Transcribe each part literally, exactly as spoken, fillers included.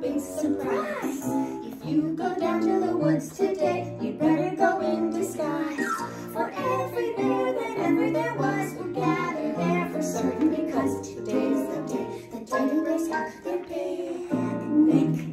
big surprise. If you go down to the woods today, you'd better go in disguise. For every bear that ever there was would gather there for certain, because today's the day the teddy bears have their picnic.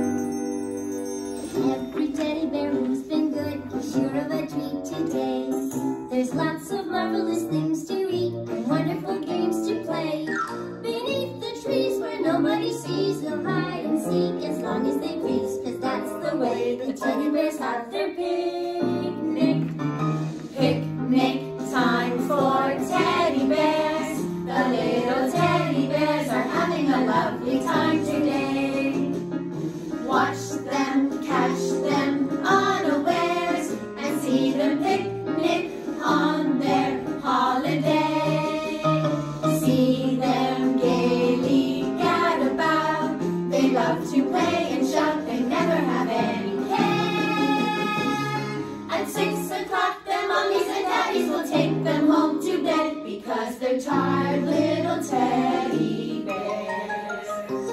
Every teddy bear who's been good is sure of a treat today. There's lots of marvelous things to eat and wonderful games to play. Beneath the trees where nobody sees, they'll hide and seek as long as they please, 'cause that's the way the teddy bears have their picnic. Picnic time for teddy bears. The little teddy bears are having a lovely time today. Watch them, catch them unawares, and see them picnic on their holiday. See them gaily gad about. They love to play and shout, they never have any care. At six o'clock, their mommies and daddies will take them home to bed, because they're tired little teddy bears.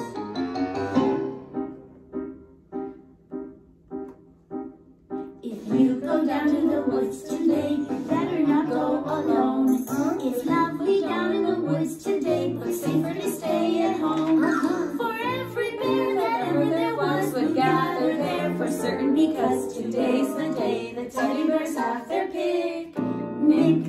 If you go down to the woods today, you better not go alone. It's lovely down in the woods today, but safer to stay at home. For every bear that ever there was would gather there for certain, because today's the day the teddy bears have their picnic.